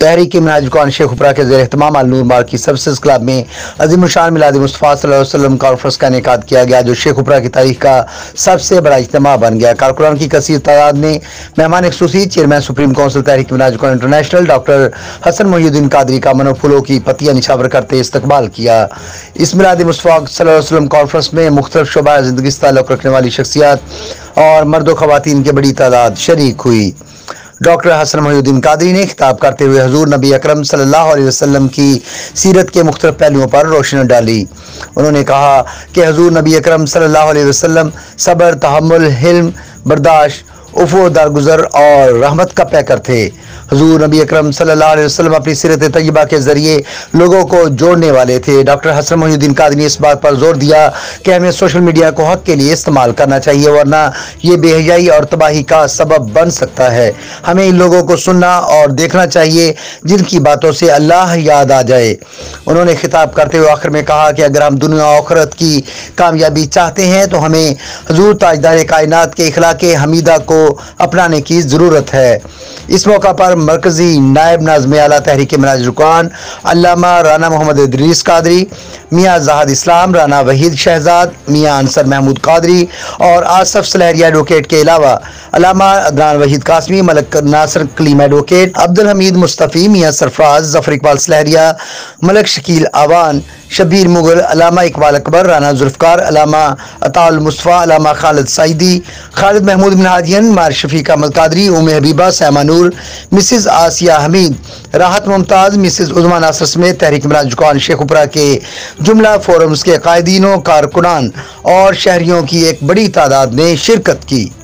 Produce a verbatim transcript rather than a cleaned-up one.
तहरीक मिनाजुकान शेख उपरा के ज़ेर एहतमाम अल नूर मार्की सबसेस क्लब में अज़ीमुशान मिलाद मुस्तफ़ा सल्लल्लाहु अलैहि वसल्लम कॉन्फ्रेंस का इनेकाद किया गया, जो शेख उपरा की तारीख का सबसे बड़ा इज्तिमा बन गया। कारकुनान की कसीर तादाद ने मेहमान खुसूसी chairman supreme council Tehreek Minhaj ul Quran international doctor Hasan Mohiuddin Qadri का मनो फूलों की पत्तियां निछावर करते इस्तकबाल किया। इस मिलाद मुस्तफ़ा सल्लल्लाहु अलैहि वसल्लम कॉन्फ्रेंस में मुख्तलिफ शोबा ज़िंदगी से ताल्लुक़ रखने वाली शख्सियात और मर्द ख़वातीन की बड़ी तादाद शरीक हुई। डॉक्टर हसन मोहिउद्दीन कादरी ने खिताब करते हुए हजूर नबी अकरम सल्लल्लाहु अलैहि वसल्लम की सीरत के मुख्तलिफ पहलुओं पर रोशनी डाली। उन्होंने कहा कि हजूर नबी अकरम सल्लल्लाहु अलैहि वसल्लम सब्र, तहम्मुल, हिल्म, बर्दाश्त, उफ़ो, दरगुजर और रहमत का पैकर थे। हजूर नबी अकरम सल्लल्लाहु अलैहि वसल्लम अपनी सीरत तय्यबा के जरिए लोगों को जोड़ने वाले थे। डॉक्टर हसन मोहिउद्दीन कादरी ने इस बात पर जोर दिया कि हमें सोशल मीडिया को हक के लिए इस्तेमाल करना चाहिए, वरना ये बेहयाई और तबाही का सबब बन सकता है। हमें इन लोगों को सुनना और देखना चाहिए जिनकी बातों से अल्लाह याद आ जाए। उन्होंने खिताब करते हुए आखिर में कहा कि अगर हम दुनिया और आखिरत की कामयाबी चाहते हैं तो हमें हजूर ताजदार कायनात के इखलाक हमीदा को अपनाने की ज़रूरत है। इस मौका पर मरकजी नायब नाज़िम आला तहरीक मिनाजुकान अल्लामा राना मोहम्मद इदरीस कादरी, मियाँ जहाद इस्लाम, राना वहीद शहजाद, मियाँ अंसर महमूद कादरी और आसफ सलहरिया एडवोकेट के अलावा अल्लामा अदनान वहीद कासमी, मलक नासर कलीम एडवोकेट, अब्दुल हमीद मुस्तफ़ी, मियाँ सरफराज, जफर इकबाल सलहरिया, मलक शकील आवान, शबीर मुगल, अल्लामा इकबाल अकबर, राना जुल्फ़कार, अल्लामा अताउल मुस्तफ़ा, अल्लामा खालिद सईदी, खालिद महमूद बिन हादियन, मार शफीक अहमद कादरी, उम्मे हबीबा, सैमा नूर, मिसिज आसिया हमीद, राहत मुमताज़, मिसिज उज़मा नासर समेत तहरीक मिनाजुकान शेख उपरा के जुमला फोरम्स के कायदीनों, कारकुनान और शहरियों की एक बड़ी तादाद ने शिरकत की।